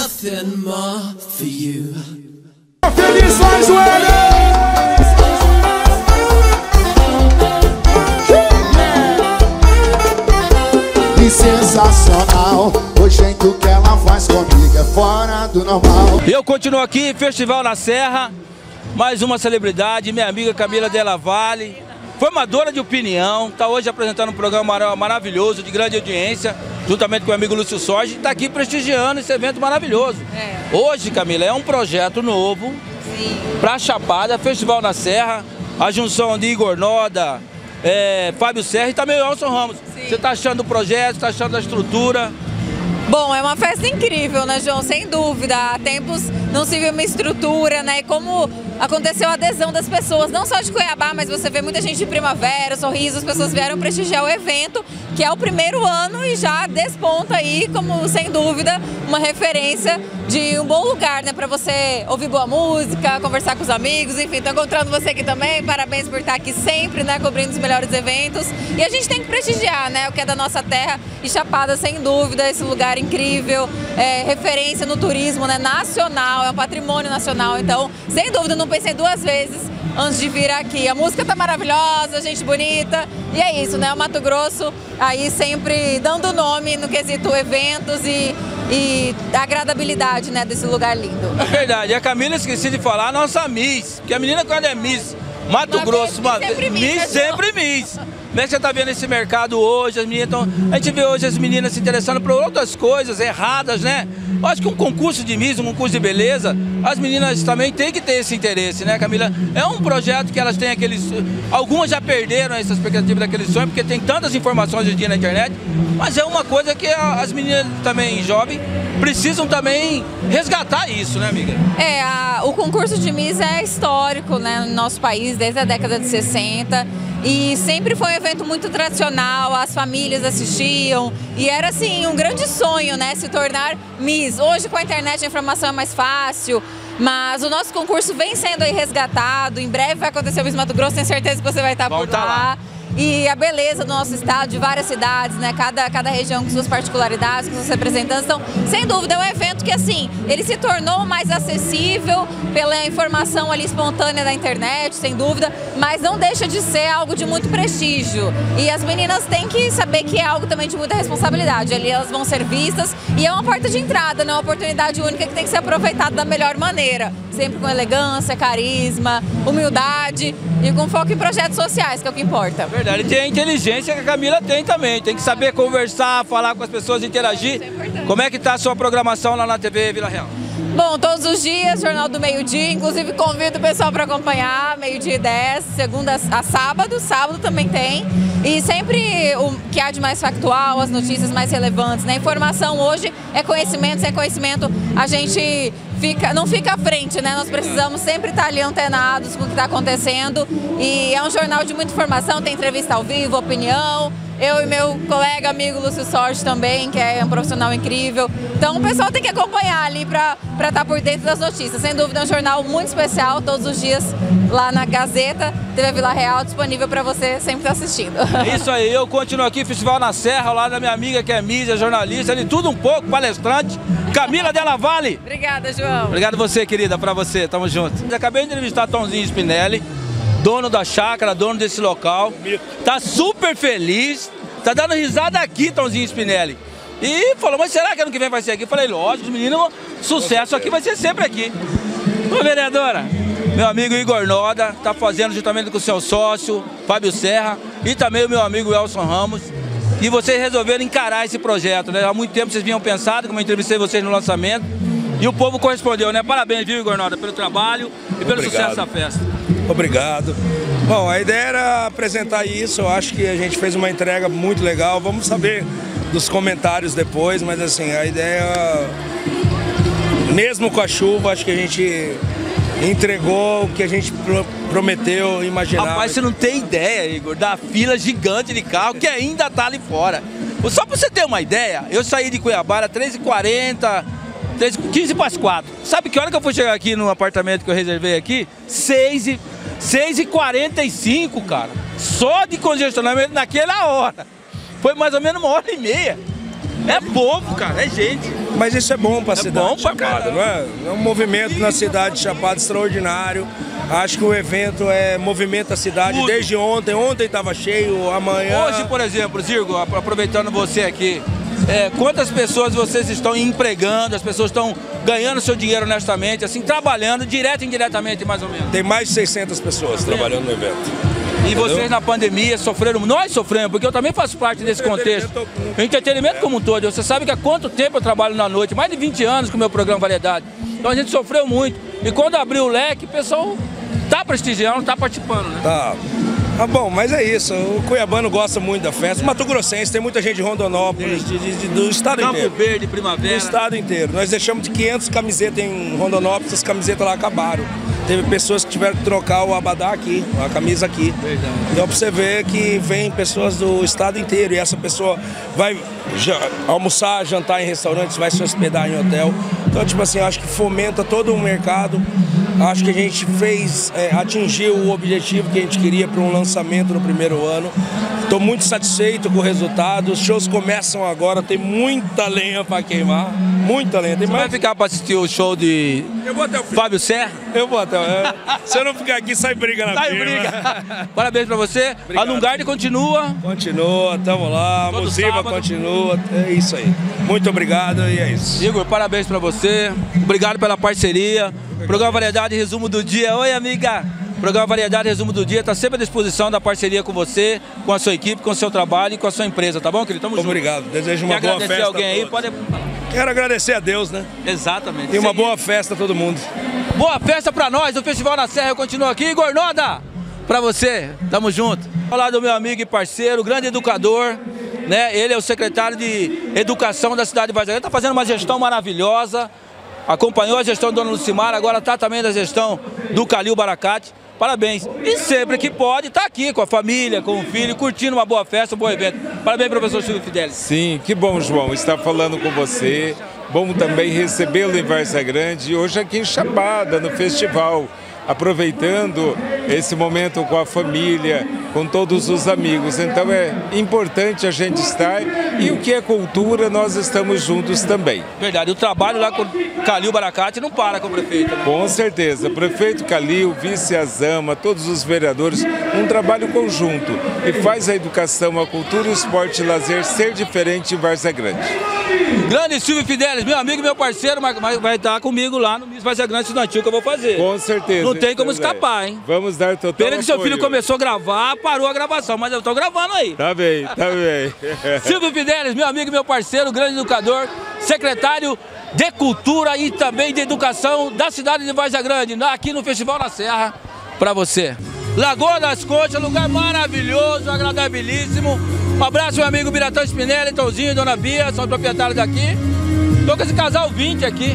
nothing more for you. Feliz mais e sensacional, o jeito que ela faz comigo é fora do normal. Eu continuo aqui, Festival na Serra, mais uma celebridade, minha amiga Camila Della Valle, formadora de opinião, está hoje apresentando um programa maravilhoso, de grande audiência, juntamente com o meu amigo Lúcio Sorge, está aqui prestigiando esse evento maravilhoso. Hoje, Camila, é um projeto novo para Chapada, Festival na Serra, a junção de Igor Noda, Fábio Serra e também o Elson Ramos. Você está achando do projeto, está achando da estrutura? Bom, é uma festa incrível, né, João? Sem dúvida. Há tempos não se viu uma estrutura, né? E como aconteceu a adesão das pessoas, não só de Cuiabá, mas você vê muita gente de Primavera, Sorriso, as pessoas vieram prestigiar o evento, que é o primeiro ano e já desponta aí como, sem dúvida, uma referência de um bom lugar, né? Para você ouvir boa música, conversar com os amigos, enfim, tô encontrando você aqui também, parabéns por estar aqui sempre, né? Cobrindo os melhores eventos. E a gente tem que prestigiar, né? O que é da nossa terra e Chapada, sem dúvida, esse lugar incrível, referência no turismo, né? Nacional, é um patrimônio nacional, então, sem dúvida, não pensei duas vezes antes de vir aqui. A música tá maravilhosa, gente bonita, e é isso, né? O Mato Grosso aí sempre dando nome no quesito eventos e a agradabilidade, né, desse lugar lindo. É verdade, a Camila, esqueci de falar, a nossa Miss, porque a menina quando é Miss Mato Grosso, Miss sempre Miss. Como é que você está vendo esse mercado hoje? As meninas a gente vê hoje as meninas se interessando por outras coisas erradas, né? Eu acho que um concurso de Miss, um concurso de beleza, as meninas também têm que ter esse interesse, né, Camila? É um projeto que elas têm aqueles... Algumas já perderam essa expectativa daquele sonho, porque tem tantas informações hoje em dia na internet, mas é uma coisa que as meninas também jovens precisam também resgatar isso, né, amiga? O concurso de Miss é histórico, né, no nosso país, desde a década de 60. E sempre foi um evento muito tradicional, as famílias assistiam e era assim um grande sonho, né, se tornar Miss. Hoje com a internet a informação é mais fácil, mas o nosso concurso vem sendo aí resgatado, em breve vai acontecer o Miss Mato Grosso, tenho certeza que você vai estar por lá. E a beleza do nosso estado, de várias cidades, né? Cada região com suas particularidades, com seus representantes. Então, sem dúvida, é um evento que, assim, ele se tornou mais acessível pela informação ali espontânea da internet, sem dúvida, mas não deixa de ser algo de muito prestígio. E as meninas têm que saber que é algo também de muita responsabilidade. Ali elas vão ser vistas e é uma porta de entrada, né? Uma oportunidade única que tem que ser aproveitada da melhor maneira. Sempre com elegância, carisma, humildade e com foco em projetos sociais, que é o que importa. Verdade, tem a inteligência que a Camila tem também, tem que saber conversar, falar com as pessoas, interagir. Como é que está a sua programação lá na TV Vila Real? Bom, todos os dias, Jornal do Meio-Dia, inclusive convido o pessoal para acompanhar, meio-dia e 10, segunda a sábado também tem. E sempre o que há de mais factual, as notícias mais relevantes, né? Informação hoje é conhecimento, sem conhecimento a gente não fica à frente, né? Nós precisamos sempre estar ali antenados com o que está acontecendo e é um jornal de muita informação, tem entrevista ao vivo, opinião. Eu e meu colega, amigo Lúcio Sorge também, que é um profissional incrível. Então o pessoal tem que acompanhar ali para estar por dentro das notícias. Sem dúvida é um jornal muito especial, todos os dias lá na Gazeta, TV Vila Real, disponível para você sempre estar assistindo. É isso aí, eu continuo aqui, Festival na Serra, lá da minha amiga que é mídia, jornalista, de tudo um pouco, palestrante, Camila Della Valle. Obrigada, João. Obrigado você, querida, para você, tamo junto. Acabei de entrevistar Tonzinho Spinelli, dono da chácara, dono desse local, tá super feliz, tá dando risada aqui, Tonzinho Spinelli. E falou, mas será que ano que vem vai ser aqui? Eu falei, lógico, os meninos, sucesso aqui vai ser sempre aqui. Ô, vereadora, meu amigo Igor Noda tá fazendo juntamente com o seu sócio, Fábio Serra, e também o meu amigo Elson Ramos. E vocês resolveram encarar esse projeto, né? Há muito tempo vocês vinham pensado, como eu entrevistei vocês no lançamento, e o povo correspondeu, né? Parabéns, viu, Igor Noda, pelo trabalho e pelo sucesso da festa. Obrigado. Bom, a ideia era apresentar isso, eu acho que a gente fez uma entrega muito legal, vamos saber dos comentários depois, mas assim, a ideia, mesmo com a chuva, acho que a gente entregou o que a gente prometeu, imaginava. Rapaz, você não tem ideia, Igor, da fila gigante de carro que ainda tá ali fora. Só pra você ter uma ideia, eu saí de Cuiabá, era 3h40, 15 para as 4. Sabe que hora que eu fui chegar aqui no apartamento que eu reservei aqui? 6h45, cara. Só de congestionamento naquela hora. Foi mais ou menos 1h30. É povo, cara, é gente. Mas isso é bom pra cidade bom de pra Chapada, caramba. não é? É um movimento na cidade de Chapada extraordinário. Acho que o evento movimenta a cidade Tudo. desde ontem. Ontem estava cheio, amanhã... Hoje, por exemplo, Zirgo, aproveitando você aqui, quantas pessoas vocês estão empregando, as pessoas estão ganhando seu dinheiro honestamente, assim, trabalhando direto e indiretamente, mais ou menos? Tem mais de 600 pessoas trabalhando no evento. E vocês na pandemia sofreram, nós sofremos, porque eu também faço parte desse contexto. O entretenimento como um todo, você sabe que há quanto tempo eu trabalho na noite, mais de 20 anos com o meu programa Variedade. Então a gente sofreu muito. E quando abriu o leque, o pessoal tá prestigiando, tá participando, né? Tá. Ah, bom, mas é isso. O cuiabano gosta muito da festa. O Mato Grossense, tem muita gente de Rondonópolis, do estado Campo inteiro. Verde, Do Primavera. estado inteiro. Nós deixamos de 500 camisetas em Rondonópolis, as camisetas lá acabaram. Teve pessoas que tiveram que trocar o abadá aqui, a camisa aqui. Verdade. Então pra você ver que vem pessoas do estado inteiro e essa pessoa vai almoçar, jantar em restaurantes, vai se hospedar em hotel. Então, tipo assim, acho que fomenta todo o mercado. Acho que a gente atingiu o objetivo que a gente queria para um lançamento no primeiro ano. Estou muito satisfeito com o resultado. Os shows começam agora, tem muita lenha para queimar. Muita lenha. Tem Você vai ficar para assistir o show de Eu vou até o fim. Fábio Serra? Eu vou até Se eu não ficar aqui, sai briga na Sai firma. briga. Parabéns pra você. A Lungardi continua. Continua, tamo lá. A Todo Musiva sábado. continua. É isso aí. Muito obrigado e é isso. Igor, parabéns pra você. Obrigado pela parceria. Programa Variedade Resumo do Dia. Oi, amiga. Programa Variedade Resumo do Dia está sempre à disposição da parceria com você, com a sua equipe, com o seu trabalho e com a sua empresa, tá bom, querido? Tamo junto. Obrigado. Desejo uma Quer boa agradecer festa. alguém a aí? todos. Pode falar. Quero agradecer a Deus, né? Exatamente. E uma Seguir. boa festa a todo mundo. Boa festa pra nós, o Festival na Serra. Eu continuo aqui. Igor Noda, pra você. Tamo junto. Falar do meu amigo e parceiro, grande educador, né? Ele é o secretário de Educação da cidade de Vargas Grande. Tá fazendo uma gestão maravilhosa. Acompanhou a gestão do Dona Lucimar, agora tá também da gestão do Calil Baracate. Parabéns. E sempre que pode, tá aqui com a família, com o filho, curtindo uma boa festa, um bom evento. Parabéns, professor Silvio Fidelis. Sim, que bom, João, estar falando com você. Bom também recebê-lo em Várzea Grande, hoje aqui em Chapada, no festival, aproveitando esse momento com a família, com todos os amigos. Então é importante a gente estar e o que é cultura, nós estamos juntos também. Verdade, o trabalho lá com o Calil Baracate não para com o prefeito, né? Com certeza, prefeito Calil, vice Azama, todos os vereadores, um trabalho conjunto e faz a educação, a cultura, o esporte e lazer ser diferente em Várzea Grande. Grande Silvio Fidelis, meu amigo e meu parceiro, mas vai estar comigo lá no Miss Várzea Grande Estudantil que eu vou fazer. Com certeza. Não tem como também. escapar, hein? Vamos dar total Pena que seu filho apoio. começou a gravar, parou a gravação, mas eu tô gravando aí. Tá bem, tá bem. Silvio Fidelis, meu amigo e meu parceiro, grande educador, secretário de Cultura e também de Educação da cidade de Várzea Grande, aqui no Festival na Serra, pra você. Lagoa das Conchas, lugar maravilhoso, agradabilíssimo. Um abraço, meu amigo Biratã Spinelli, Tãozinho e Dona Bia, são proprietários daqui. Tô com esse casal 20 aqui.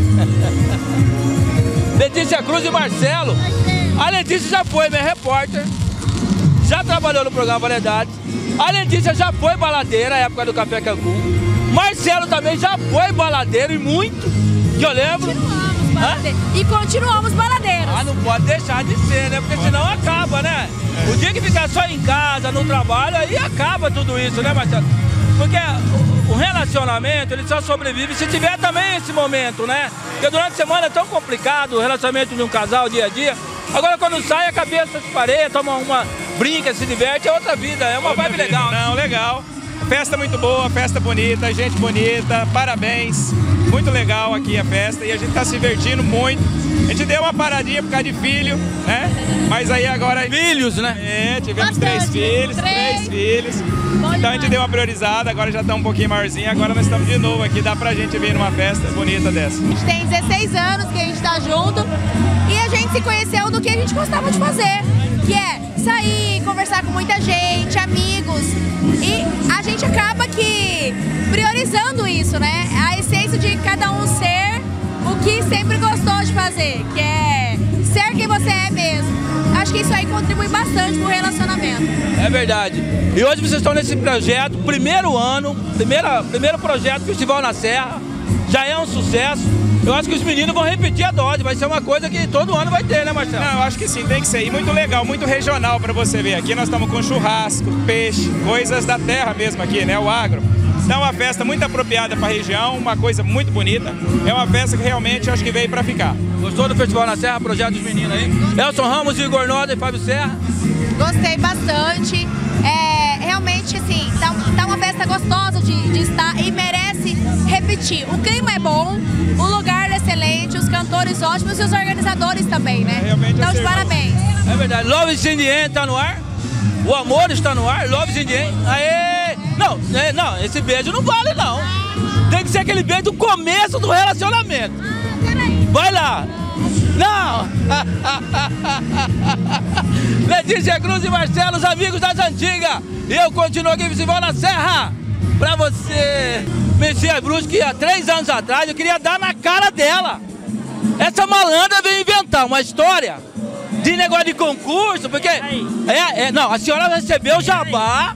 Letícia Cruz e Marcelo. A Letícia já foi minha repórter, já trabalhou no programa Variedade. A Letícia já foi baladeira, na época do Café Cancún. Marcelo também já foi baladeiro e muito, que eu lembro. E continuamos baladeiros. Ah, não pode deixar de ser, né? Porque senão acaba, né? O dia que ficar só em casa, no trabalho, aí acaba tudo isso, né, Marcelo? Porque o relacionamento, ele só sobrevive se tiver também esse momento, né? Porque durante a semana é tão complicado o relacionamento de um casal, dia a dia. Agora quando sai, a cabeça se pareia, toma uma, brinca, se diverte, é outra vida, é uma vibe legal. Não, legal. Festa muito boa, festa bonita, gente bonita, parabéns. Muito legal aqui a festa e a gente tá se divertindo muito. A gente deu uma paradinha por causa de filho, né? Mas aí agora... Filhos, né? É, tivemos três filhos. Bom Então a gente deu uma priorizada, agora já tá um pouquinho maiorzinho, agora nós estamos de novo aqui, dá pra gente vir numa festa bonita dessa. A gente tem 16 anos que a gente tá junto e a gente se conheceu no que a gente gostava de fazer, que é sair, conversar com muita gente, amigos, e a gente acaba que priorizando isso, né? A essência de cada um ser o que sempre gostou de fazer, que é ser quem você é mesmo. Acho que isso aí contribui bastante pro relacionamento. É verdade. E hoje vocês estão nesse projeto, primeiro ano, primeiro projeto Festival na Serra, já é um sucesso. Eu acho que os meninos vão repetir a dose, vai ser uma coisa que todo ano vai ter, né, Marcelo? Não, eu acho que sim, tem que ser. E muito legal, muito regional pra você ver. Aqui nós estamos com churrasco, peixe, coisas da terra mesmo aqui, né? O agro. Então é uma festa muito apropriada para a região, uma coisa muito bonita. É uma festa que realmente eu acho que veio para ficar. Gostou do Festival na Serra, projeto dos meninos aí? Elson Ramos, Igor Noda e Fábio Serra? Gostei bastante. Realmente, assim, tá uma festa gostosa de estar e merece repetir. O clima é bom, o lugar é excelente, os cantores ótimos e os organizadores também, né? Então, de parabéns. É verdade. Love is in the end tá no ar? O amor está no ar? Love is in the end? Aê! Não, esse beijo não vale, não. Tem que ser aquele beijo do começo do relacionamento. Vai lá. Não! Letícia Cruz e Marcelo, os amigos das antigas. E eu continuo aqui no Festival na Serra. Pra você, Messias Brusque, há 3 anos atrás eu queria dar na cara dela. Essa malandra veio inventar uma história de negócio de concurso, porque... não, a senhora recebeu o jabá.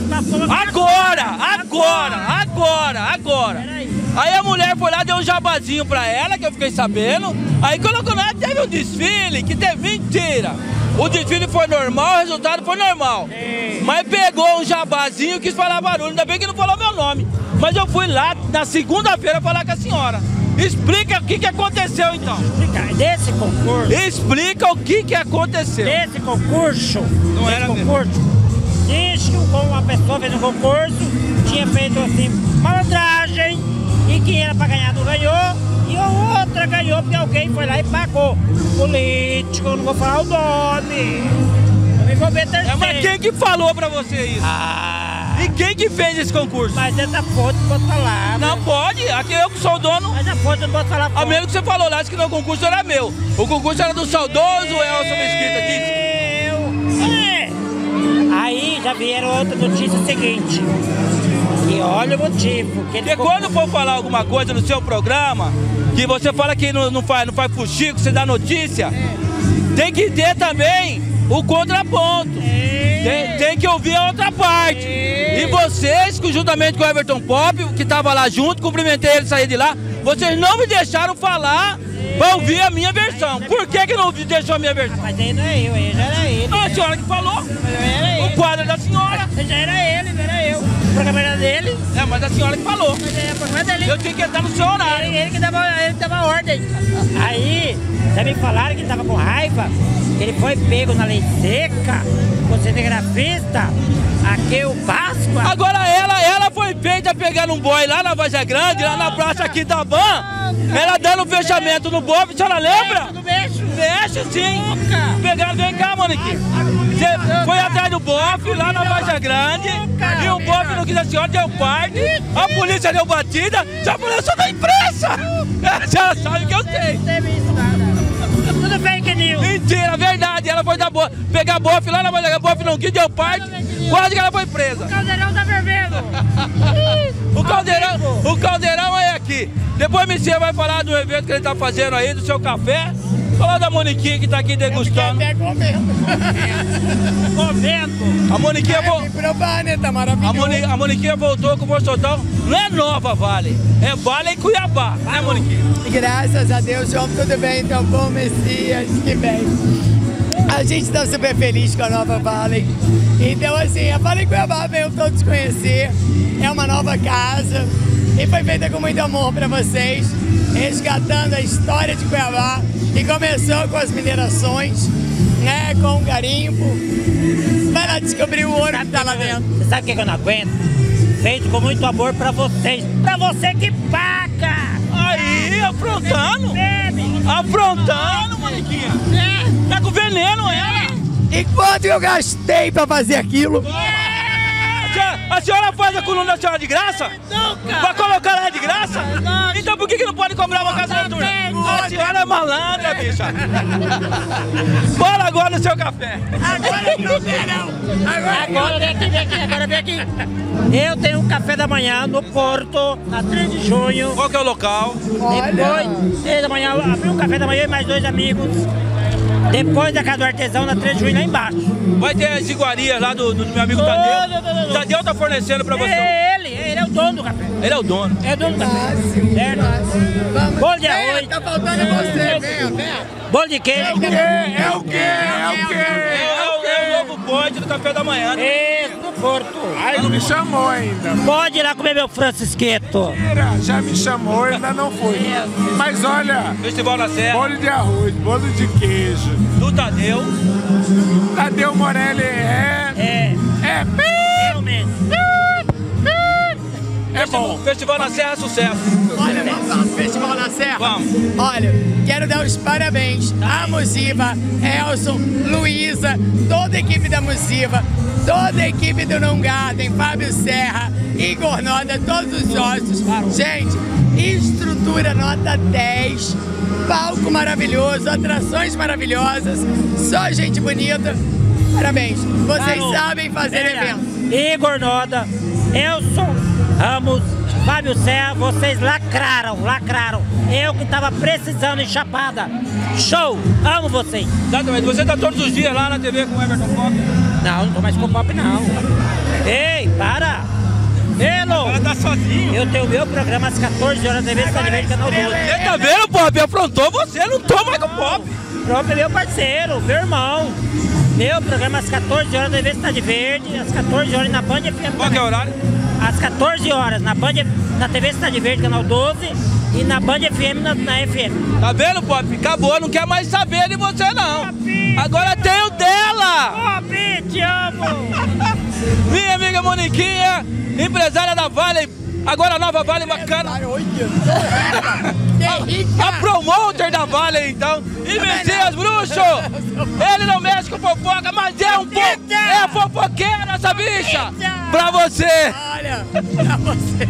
Agora. Aí a mulher foi lá, deu um jabazinho pra ela, que eu fiquei sabendo. Aí colocou lá, teve um desfile, que teve mentira. O desfile foi normal, o resultado foi normal. Mas pegou um jabazinho e quis falar barulho, ainda bem que não falou meu nome. Mas eu fui lá na segunda-feira falar com a senhora. Explica o que aconteceu então. Explica, desse concurso. Explica o que aconteceu. Desse concurso. Não era concurso. Diz que uma pessoa fez um concurso, tinha feito assim, malandragem, e quem era pra ganhar não ganhou, e a outra ganhou porque alguém foi lá e pagou. Político, não vou falar o nome. Não me vou ver terceiro. Mas quem que falou pra você isso? E quem que fez esse concurso? Mas essa fonte não pode falar. Não pode, aqui eu que sou o dono. Mas a fonte não pode falar. A menos que você falou lá, disse que não, o concurso era meu. O concurso era do saudoso Elson Mesquita, disse. Aí já vieram outra notícia seguinte. E olha o motivo. Porque quando for falar alguma coisa no seu programa, que você fala que não faz fuxico, você dá notícia, tem que ter também o contraponto. Tem que ouvir a outra parte. E vocês, juntamente com o Everton Pop, que estava lá junto, cumprimentei ele e saí de lá, vocês não me deixaram falar para ouvir a minha versão. Por que não deixou a minha versão? Mas aí não é eu, aí já era ele. Não, a senhora que falou. O quadro é da senhora. Mas já era ele, não era eu. O programa era dele. Mas a senhora que falou. Mas o programa dele. Eu tinha que entrar no seu horário. Ele que dava ordem. Aí, já me falaram que ele tava com raiva, que ele foi pego na lei seca, com cinegrafista, aqui o Páscoa. Agora ela foi feita pegando um boy lá na Vaza Grande, lá na praça aqui da Van. Ela dando um fechamento no bofe, a senhora lembra? Mexe sim. Pegaram, vem cá, Monique. Você foi atrás do bofe lá na Vaza Grande e o bofe não quis a senhora, deu parte. A polícia deu batida. A polícia da imprensa. A senhora sabe que eu sei. Não teve isso nada. Tudo fake news. Mentira, verdade. Ela foi pegar bofe lá na Vaza Grande, o bofe não quis, deu parte. Quase que ela foi presa. O caldeirão tá fervendo. O caldeirão é aqui. Depois o Messias vai falar do evento que ele tá fazendo aí, do seu café. Falar da Moniquinha que tá aqui degustando. Comendo. A Moniquinha tá maravilhoso. A Moniquinha voltou com o Bolsotão. Não é Nova Vale, é Vale em Cuiabá, né, Moniquinha? Graças a Deus, João, tudo bem, então bom, Messias, que bem. A gente está super feliz com a Nova Vale. Então, assim, a Vale em Cuiabá veio todos conhecer. É uma nova casa e foi feita com muito amor para vocês, resgatando a história de Cuiabá, que começou com as minerações, né, com o garimpo. Vai lá descobrir o ouro que tá lá dentro. Você sabe o que eu não aguento? Feito com muito amor pra vocês. Pra você que paga! Aí, afrontando! Afrontando, Moniquinha! Tá com veneno ela! E quanto eu gastei pra fazer aquilo? A senhora faz a coluna da senhora de graça? Nunca! Pra colocar ela de graça? Então por que não pode cobrar uma casa noturna? A senhora é malandra, bicha! Bora agora no seu café! Agora no verão! Agora vem aqui! Eu tenho um café da manhã no Porto, na 3 de junho. Qual que é o local? Depois, 3 da manhã, abri um café da manhã e mais 2 amigos. Depois da Casa do Artesão, na 3 de junho, lá embaixo. Vai ter as iguarias lá do meu amigo Tadeu. Tadeu tá fornecendo pra você. Ele é o dono do café. Ele é o dono. É o dono do café. Certo? Bolo de arroz. Tá faltando você, venha. Bolo de queijo. É o quê? É o novo point do café da manhã. Né? Isso, no Porto. Ai, não me chamou ainda. Pode ir lá comer meu francisqueto. Mentira, já me chamou, ainda não fui. Mas olha, Festival na Serra. bolo de arroz, bolo de queijo. Do Tadeu. Tadeu Morelli é Eu mesmo. É bom. Festival na Serra, sucesso. Olha, vamos lá, Festival na Serra. Vamos. Olha, quero dar os parabéns à Musiva, Elson, Luísa, toda a equipe da Musiva, toda a equipe do Non Garden, Fábio Serra, Igor Noda, todos os sócios. Gente, estrutura nota 10, palco maravilhoso, atrações maravilhosas, só gente bonita. Parabéns, vocês sabem fazer evento. Igor Noda, Elson Ramos, Fábio Serra, vocês lacraram. Eu que tava precisando em Chapada. Show! Amo vocês. Exatamente. Você tá todos os dias lá na TV com o Everton Pop? Não tô mais com o Pop, não. Ei, para! Elo! Ela tá sozinho. Eu tenho meu programa às 14 horas da TV, Cidade Verde, Canal 12. Você tá vendo, Pop? Afrontou você, não tô mais com o Pop. Pop é meu parceiro, meu irmão. Meu programa às 14 horas da TV, Cidade Verde, às 14 horas na Band FM. Qual que é o horário? Às 14 horas na TV Cidade Verde, Canal 12 e na Band FM, na FM. Tá vendo, Pop? Acabou, não quer mais saber de você, não. Pop. Agora tem o dela. Pop, te amo. Minha amiga Moniquinha, empresária da Vale, agora a nova Vale bacana. A promoter da Vale, então. E Messias Bruxo, ele não mexe com fofoca, mas é um pouco. É fofoqueira essa bicha. Pra você. Olha, pra você.